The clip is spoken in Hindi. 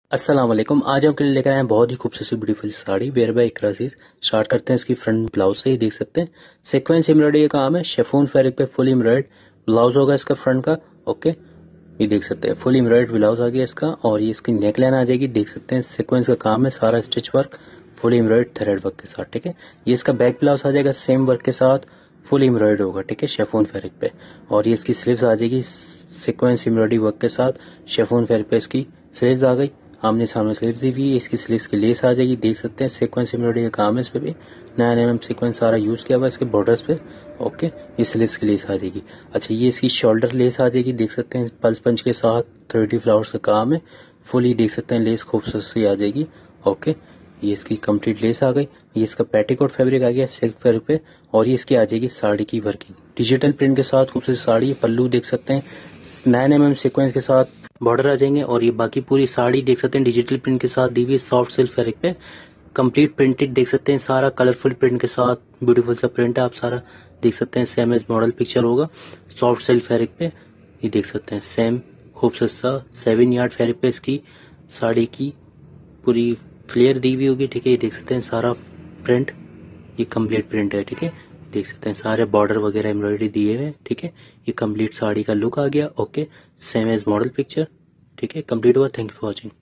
अस्सलाम वालेकुम। आज आपके लिए लेकर आए हैं बहुत ही खूबसूरत beautiful sari wear by Iqra Aziz. Start करते हैं इसकी फ्रंट ब्लाउज से। ही देख सकते हैं सीक्वेंस एम्ब्रॉयडरी का काम है। शेफून फैब्रिक पे फुल एम्ब्रॉयड ब्लाउज होगा इसका फ्रंट का। ओके, ये देख सकते हैं फुल एम्ब्रॉयड ब्लाउज आ गया इसका। और ये इसकी नेक लाइन आ जाएगी। देख सकते हैं सीक्वेंस का काम है, सारा stitch work full embroidered thread work के साथ। ठीक है, ये इसका बैक ब्लाउज आ जाएगा सेम वर्क के साथ, फुल एम्ब्रॉयड होगा। ठीक है, शेफून फैब्रिक पे। और ये इसकी स्लीव्स आ जाएगी सीक्वेंस एम्ब्रॉयडरी वर्क के साथ। शेफून फैब्रिक पे इसकी स्लीव्स आ गई, आमने सामने स्लीव्स दी हुई है। इसकी स्लीव्स की लेस आ जाएगी। देख सकते हैं सीक्वेंस एम्ब्रॉयडरी का काम है इस पे भी। 9 mm सीक्वेंस सारा यूज किया हुआ है इसके बॉर्डर्स पे। ओके, ये स्लीव्स की लेस आ जाएगी। अच्छा, ये इसकी शोल्डर लेस आ जाएगी। देख सकते हैं पल्स पंच के साथ 30 फ्लावर्स का काम है। फुली देख सकते हैं लेस खूबसूरत सी आ जाएगी। ओके, ये इसकी कंप्लीट लेस आ गई। ये इसका पेटीकोट फैब्रिक आ गया सिल्क फैब्रिक पे। और ये इसकी आ जाएगी साड़ी की वर्किंग डिजिटल प्रिंट के साथ खूबसूरत साड़ी। पल्लू देख सकते हैं 9 mm सीक्वेंस के साथ बॉर्डर आ जाएंगे। और ये बाकी पूरी साड़ी देख सकते हैं डिजिटल प्रिंट के साथ दी हुई सॉफ्ट सिल्क फैब्रिक पे कंप्लीट प्रिंटेड। देख सकते हैं सारा कलरफुल प्रिंट के साथ ब्यूटीफुल सा प्रिंट है। आप सारा देख सकते हैं सेम एज मॉडल पिक्चर होगा सॉफ्ट सिल्क फैब्रिक पे। ये देख सकते हैं सेम खूबसूरत सा 7 यार्ड फैब्रिक पे इसकी साड़ी की पूरी फ्लेयर दी हुई होगी। ठीक है, ये देख सकते हैं सारा प्रिंट, ये कंप्लीट प्रिंट है। ठीक है, देख सकते हैं सारे बॉर्डर वगैरह एम्ब्रॉयडरी दिए हुए। ठीक है, ये कंप्लीट साड़ी का लुक आ गया। Okay, same as model picture. ठीक है, कंप्लीट हुआ। Thank you for watching.